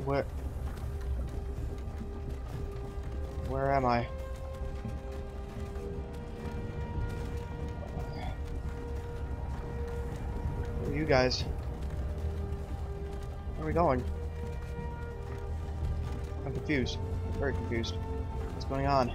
Where... Where am I? Where are you guys? Where are we going? I'm confused. I'm very confused. What's going on?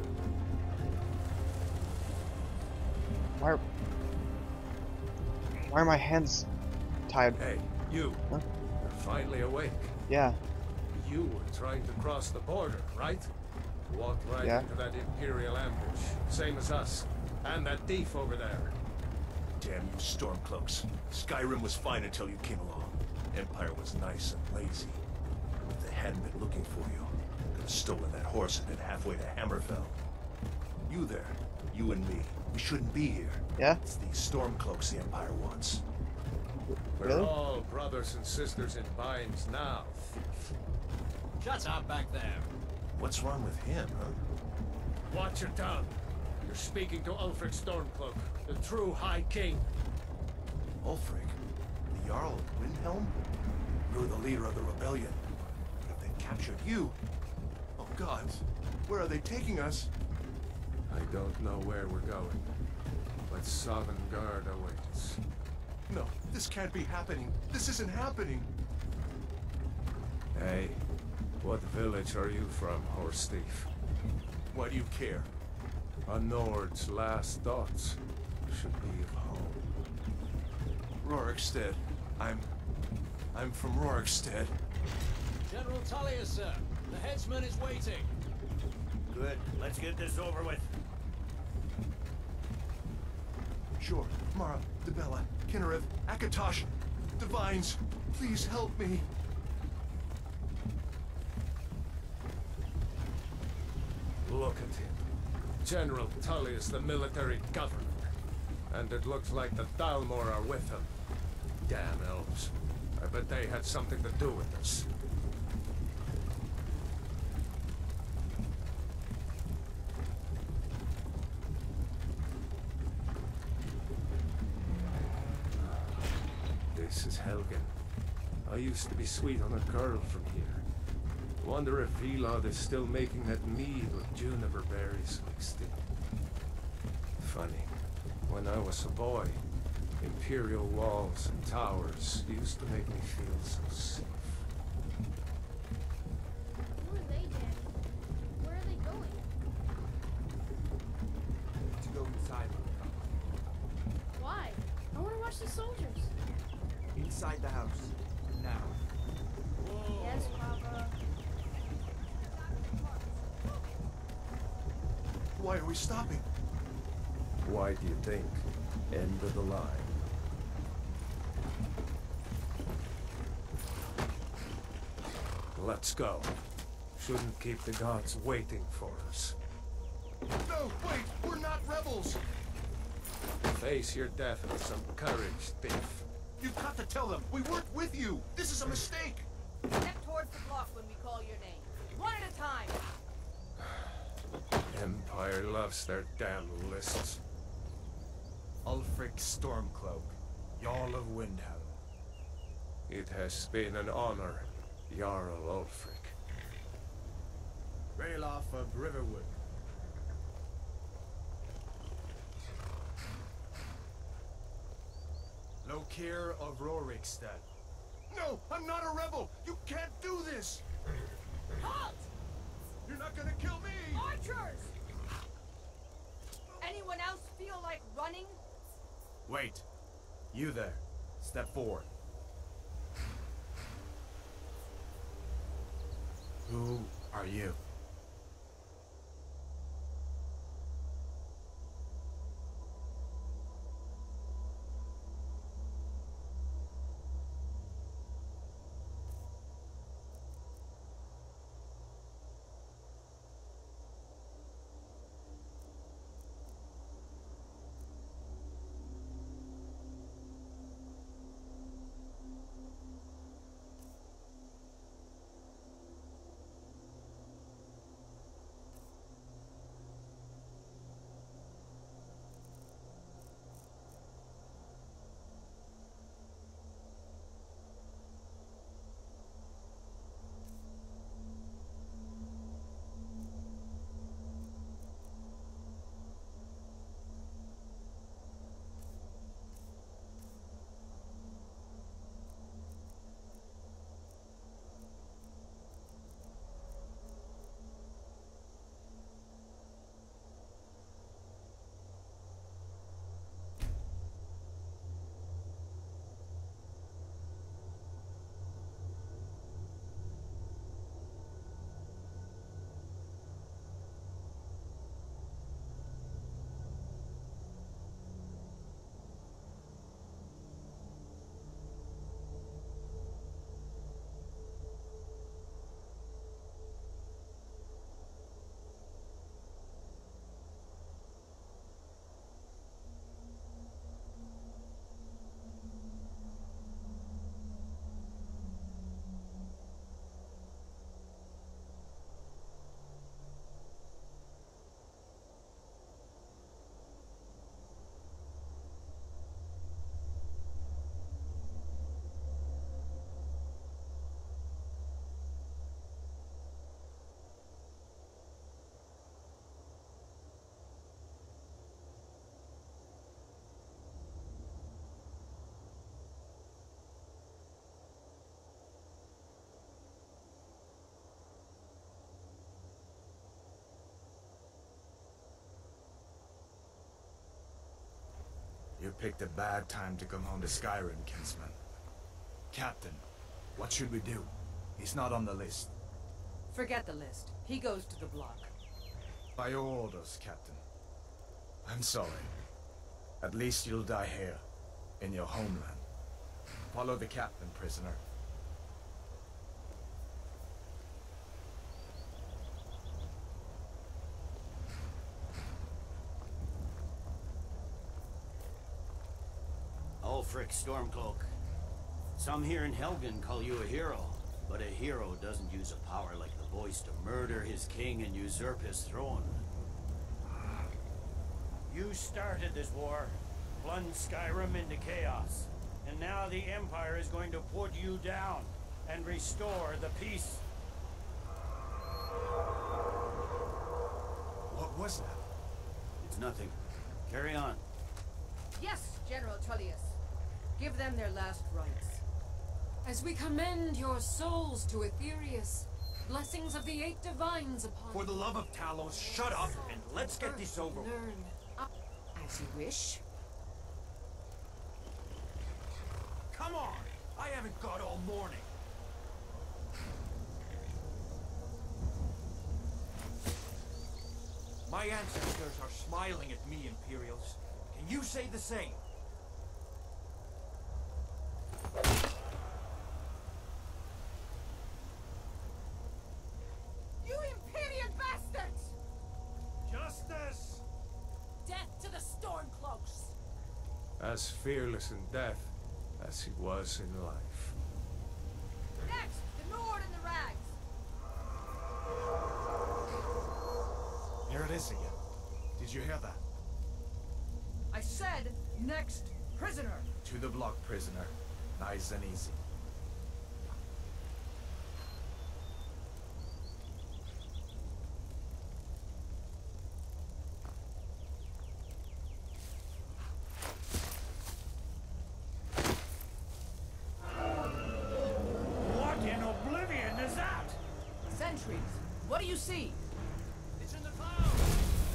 Why are my hands tied? Hey, you. Huh? You're finally awake. Yeah. You were trying to cross the border, right? Walked right Yeah. into that Imperial ambush. Same as us. And that thief over there. Damn you Stormcloaks. Skyrim was fine until you came along. Empire was nice and lazy. If they hadn't been looking for you, could have stolen that horse and been halfway to Hammerfell. You there, you and me, we shouldn't be here. Yeah? It's these Stormcloaks the Empire wants. We're Really? all brothers and sisters in binds now, thief. Shut up back there. What's wrong with him, huh? Watch your tongue. You're speaking to Ulfric Stormcloak, the true High King. Ulfric? The Jarl of Windhelm? You're the leader of the rebellion. But if they captured you... Oh God, where are they taking us? I don't know where we're going, but Sovngarde awaits. No, this can't be happening. This isn't happening. Hey, what village are you from, horse thief? Why do you care? A Nord's last thoughts should be of home. Rorikstead. I'm from Rorikstead. General Tullius, sir. The headsman is waiting. Good. Let's get this over with. Sure. Mara, Dibella, Kinnereth, Akatosh, Divines, please help me. Look at him. General Tullius, the military governor. And it looks like the Thalmor are with him. Damn elves. I bet they had something to do with this. This is Helgen. I used to be sweet on a girl from here. Wonder if Vilod is still making that mead with juniper berries mixed in. Funny, when I was a boy, imperial walls and towers used to make me feel so safe. Who are they, Danny? Where are they going? To go inside. Why? I want to watch the soldiers. Inside the house. Now. Yes, Papa. Why are we stopping? Why do you think? End of the line. Let's go. Shouldn't keep the gods waiting for us. No, wait! We're not rebels! Face your death with some courage, thief. You've got to tell them! We weren't with you! This is a mistake! Step towards the block when we call your name. One at a time. Empire loves their damn lists. Ulfric Stormcloak, Jarl of Windhelm. It has been an honor, Jarl Ulfric. Ralof of Riverwood. Lokir of Rorikstead. No! I'm not a rebel! You can't do this! Halt! You're not gonna kill me! Archers! Anyone else feel like running? Wait. You there. Step forward. Who are you? picked a bad time to come home to Skyrim, kinsman. Captain, what should we do? He's not on the list. Forget the list. He goes to the block. By your orders, Captain. I'm sorry. At least you'll die here, in your homeland. Follow the captain, prisoner. Ulfric Stormcloak. Some here in Helgen call you a hero, but a hero doesn't use a power like the voice to murder his king and usurp his throne. You started this war, plunged Skyrim into chaos, and now the Empire is going to put you down and restore the peace. What was that? It's nothing. Carry on. Yes, General Tullius. Give them their last rites. As we commend your souls to Aetherius, blessings of the 8 divines upon For the love of Talos, shut up and let's get this over with. Learn as you wish. Come on! I haven't got all morning. My ancestors are smiling at me, Imperials. Can you say the same? You Imperial bastards! Justice! Death to the Stormcloaks! As fearless in death as he was in life. Next, the Nord and the Rags! Here it is again. Did you hear that? I said, next, prisoner! To the block, prisoner. Nice and easy. What in oblivion is that? Sentries, what do you see? It's in the clouds!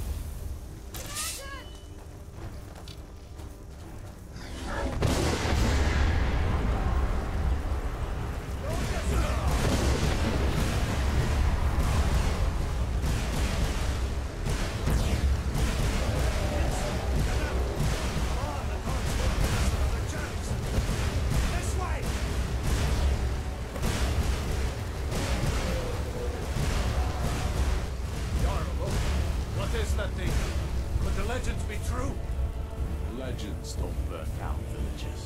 What is that thing? Could the legends be true? Legends don't burn down villages.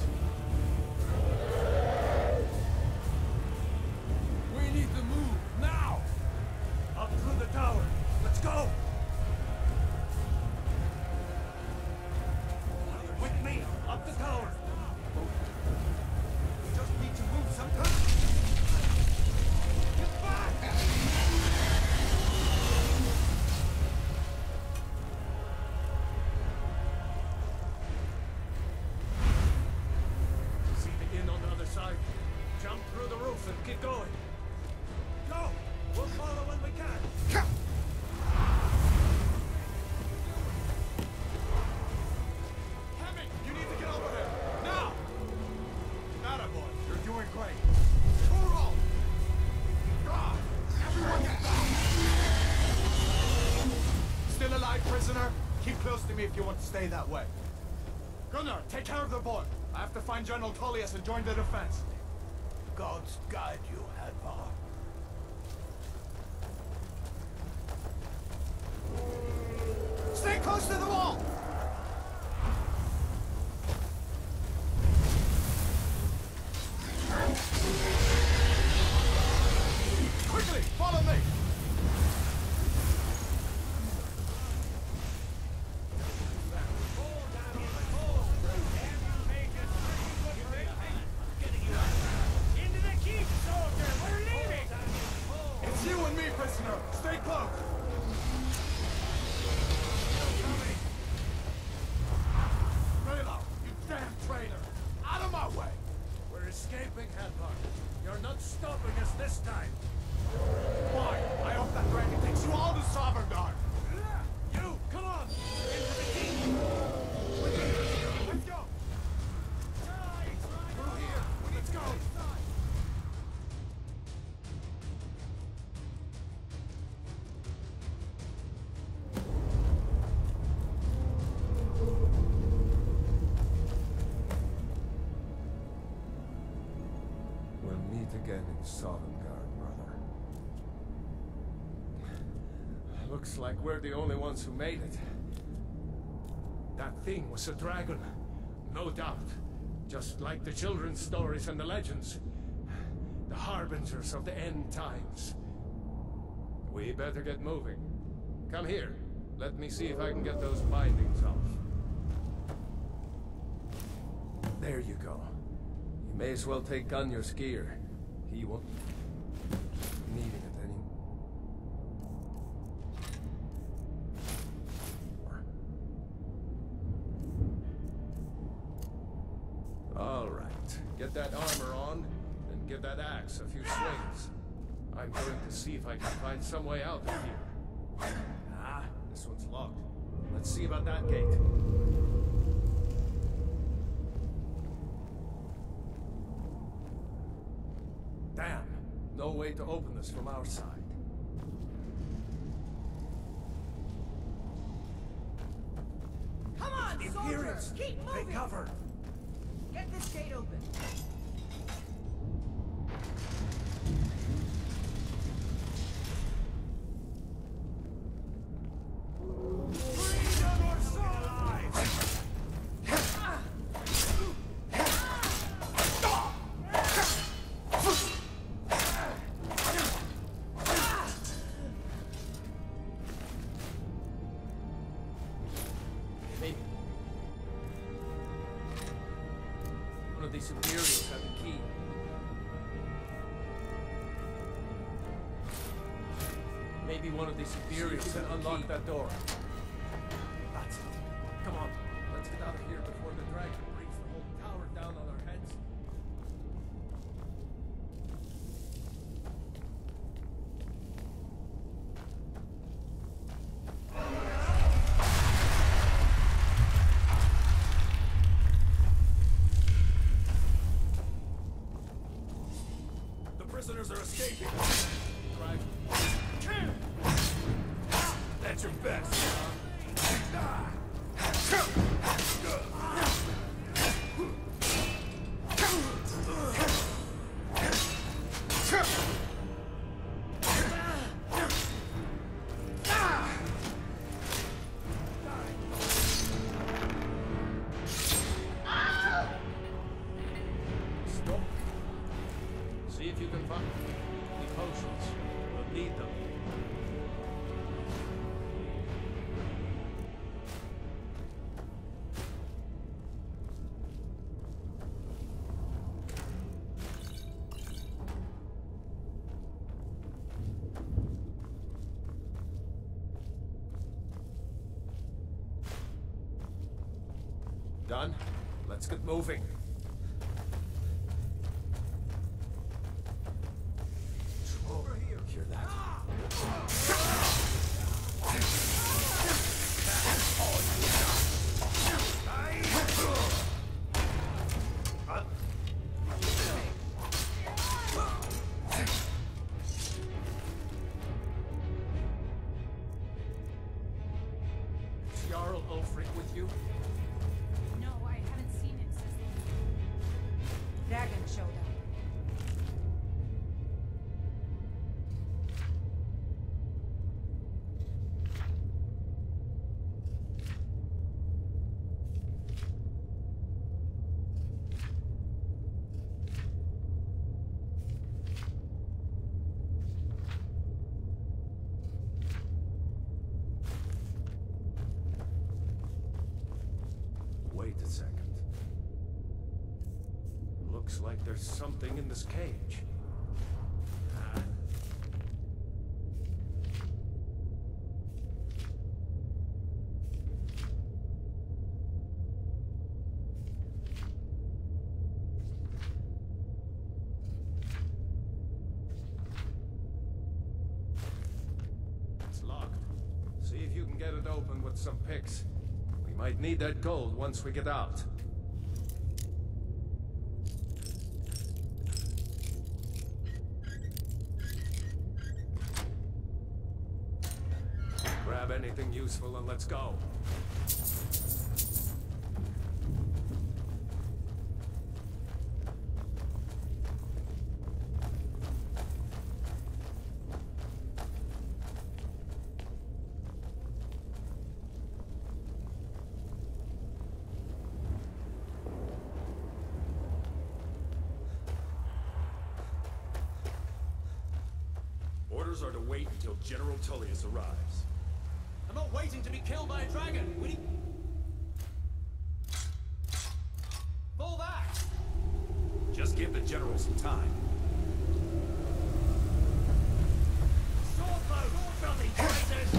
We need to move, now! Up through the tower. Let's go! With me, up the tower! We just need to move sometimes. Get back! See the inn on the other side? Jump through the roof and keep going. Go! We'll follow when we can. Hemming, you need to get over here! Now! Attaboy, you're doing great. Toro! God! Everyone get down! Still alive, prisoner? Keep close to me if you want to stay that way. Gunnar, take care of the boy. I have to find General Tullius and join the defense. Gods guide you, Hadvar. Stay close to the wall! Quickly, follow me! It's you and me, prisoner! Stay close! Raylo, you damn traitor! Out of my way! We're escaping, Hadvar. You're not stopping us this time. Fine, I hope that dragon takes you all to Sovngarde! You, come on! Into the keep! Let's go! again in Sovngarde, brother. Looks like we're the only ones who made it. That thing was a dragon, no doubt. Just like the children's stories and the legends. The harbingers of the end times. We better get moving. Come here. Let me see if I can get those bindings off. There you go. You may as well take Gunjar's gear. He won't need it anymore. All right. Get that armor on, and give that axe a few swings. I'm going to see if I can find some way out of here. Ah, this one's locked. Let's see about that gate. Damn, no way to open this from our side. Come on, soldiers! Keep moving! Take cover! Get this gate open. These Imperials have the key. Maybe one of these Imperials can unlock that door. That's it. Come on, let's get out of here before the dragon brings the whole tower down on our heads. Prisoners are escaping. Right. That's your best. See if you can find any potions. We'll need them. Done? Let's get moving. Hear that? Is Jarl Ulfric with you? No, I haven't seen him since the Dragon showed up. Wait a second. Looks like there's something in this cage. It's locked. See if you can get it open with some picks. We might need that gold once we get out. Grab anything useful and let's go. orders are to wait until General Tullius arrives. I'm not waiting to be killed by a dragon. We need... Fall back! Just give the general some time. Swordload, filthy traitors!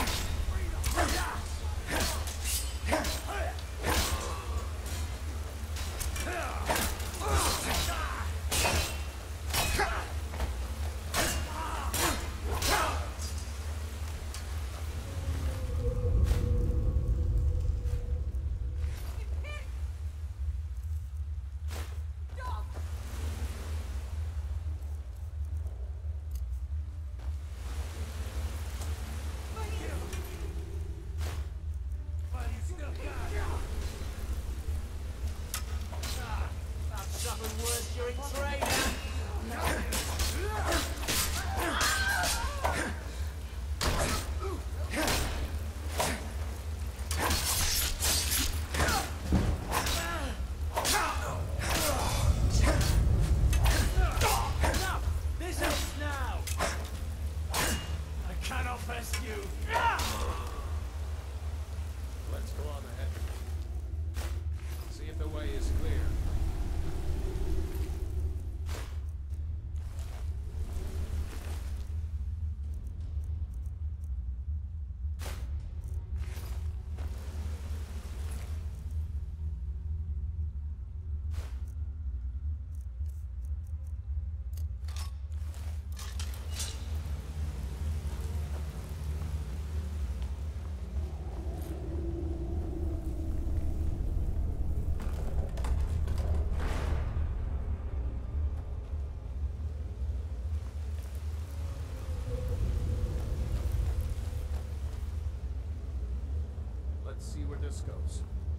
Let's go on ahead. See if the way is clear. Let's see where this goes.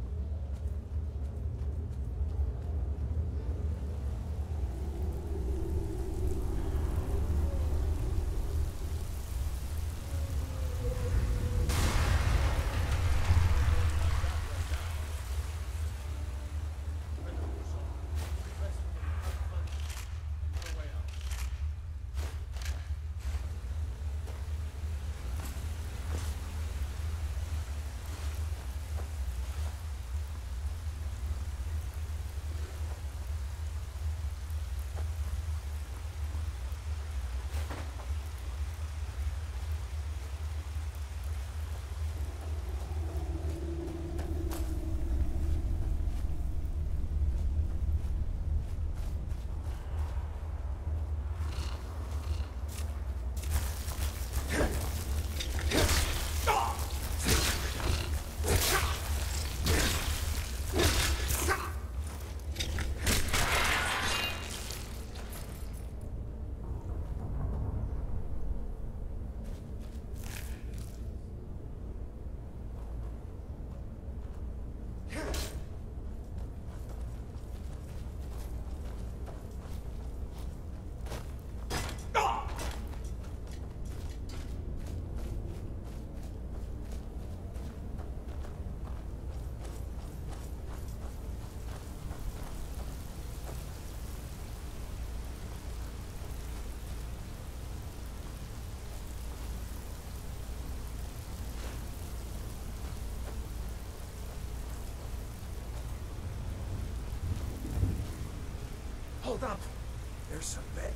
Hold up! There's some bed.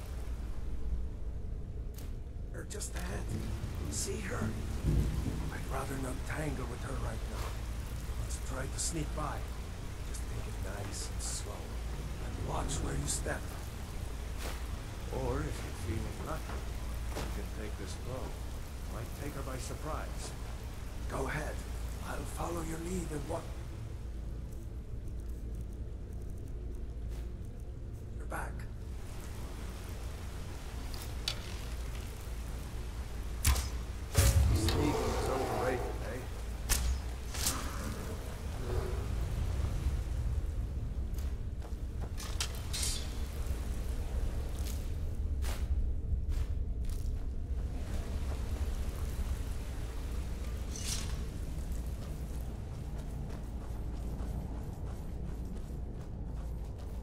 Her just ahead. See her? I'd rather not tangle with her right now. Let's try to sneak by. Just take it nice and slow. And watch where you step. Or if you're feeling lucky, you can take this blow. Might take her by surprise. Go ahead. I'll follow your lead and what? You're back. Sneaking is overrated, eh?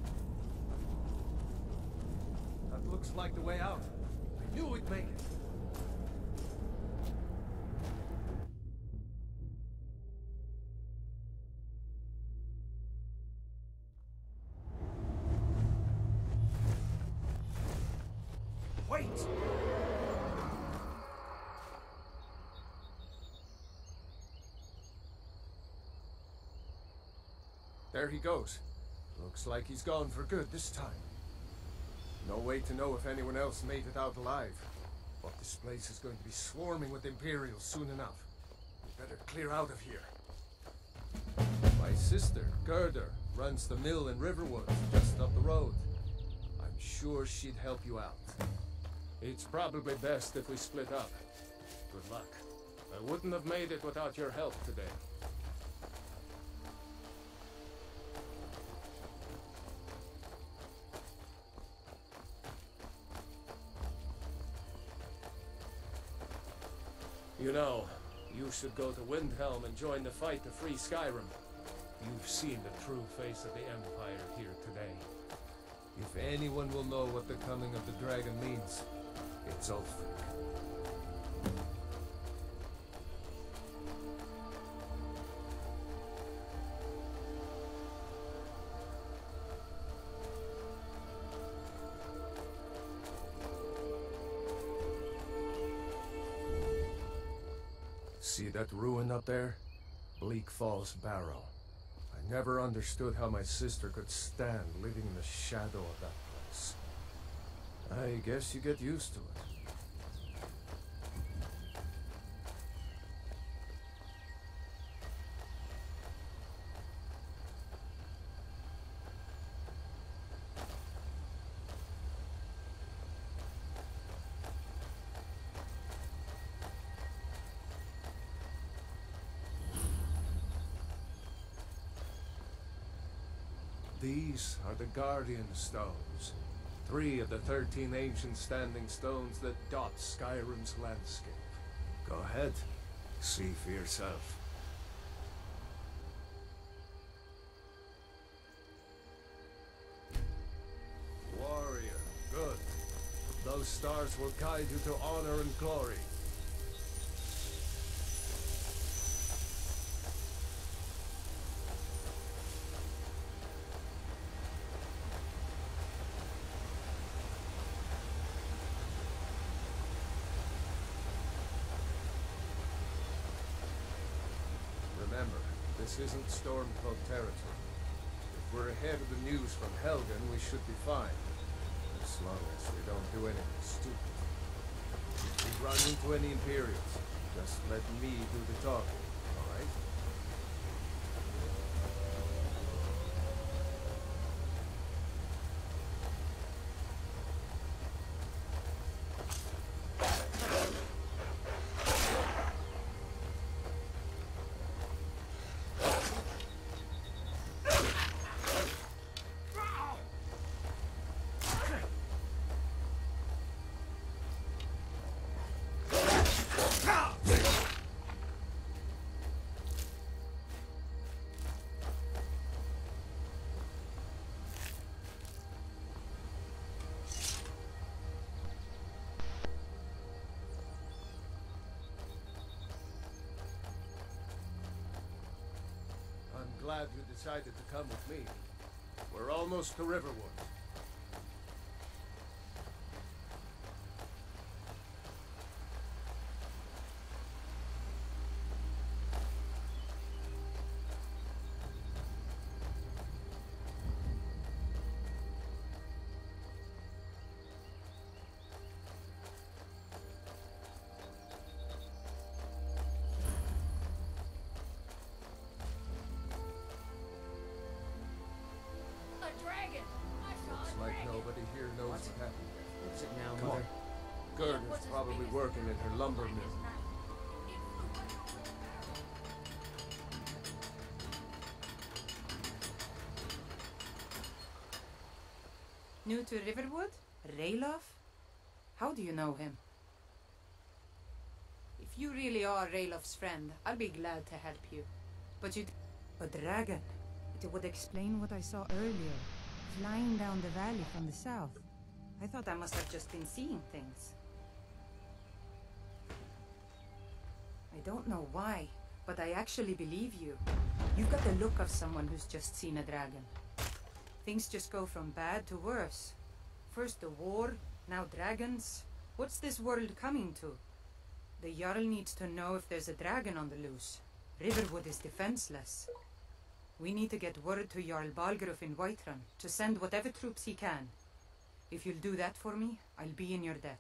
That looks like the way out. I knew we'd make it. Wait! There he goes. Looks like he's gone for good this time. No way to know if anyone else made it out alive. But this place is going to be swarming with Imperials soon enough. We better clear out of here. My sister, Gerda, runs the mill in Riverwood, just up the road. I'm sure she'd help you out. It's probably best if we split up. Good luck. I wouldn't have made it without your help today. You know, you should go to Windhelm and join the fight to free Skyrim. You've seen the true face of the Empire here today. If anyone will know what the coming of the dragon means, it's Ulfric. See that ruin up there? Bleak Falls Barrow. I never understood how my sister could stand living in the shadow of that place. I guess you get used to it. These are the Guardian Stones. 3 of the 13 ancient standing stones that dot Skyrim's landscape. Go ahead, see for yourself. Warrior, good. Those stars will guide you to honor and glory. Remember, this isn't Stormcloak territory. If we're ahead of the news from Helgen, we should be fine. As long as we don't do anything stupid. If we run into any Imperials, just let me do the talking, alright? Glad you decided to come with me. We're almost to Riverwood. Nobody here knows what happened there. What's it now, Come Mother? on. Gerda's probably working in her lumber mill. New to Riverwood? Ralof? How do you know him? If you really are Ralof's friend, I'll be glad to help you. But you... A dragon. It would explain what I saw earlier. Flying down the valley from the south. I thought I must have just been seeing things. I don't know why, but I actually believe you. You've got the look of someone who's just seen a dragon. Things just go from bad to worse. First the war, now dragons. What's this world coming to? The Jarl needs to know if there's a dragon on the loose. Riverwood is defenseless. We need to get word to Jarl Balgruuf in Whiterun to send whatever troops he can. If you'll do that for me, I'll be in your debt.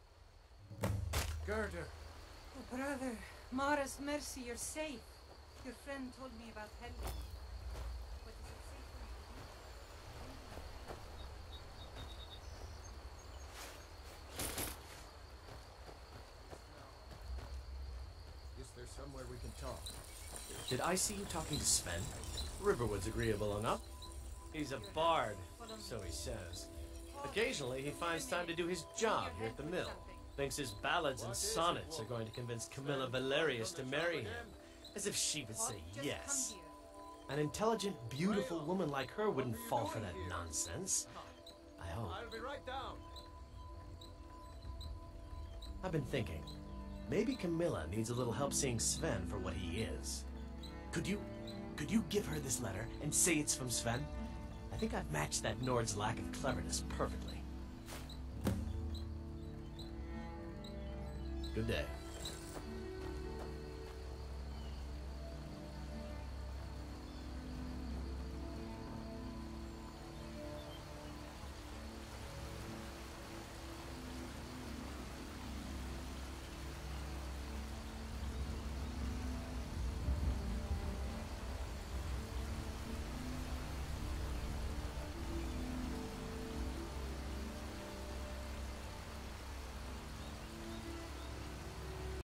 Gerda. Oh, brother. Mara's mercy, you're safe. Your friend told me about Helgen. But is it safe for you? Guess there's somewhere we can talk. Did I see you talking to Sven? Riverwood's agreeable enough. He's a bard, so he says. Occasionally, he finds time to do his job here at the mill. Thinks his ballads and sonnets are going to convince Camilla Valerius to marry him. As if she would say yes. An intelligent, beautiful woman like her wouldn't fall for that nonsense. I hope. I'll be right down. I've been thinking. Maybe Camilla needs a little help seeing Sven for what he is. Could you give her this letter and say it's from Sven? I think I've matched that Nord's lack of cleverness perfectly. Good day.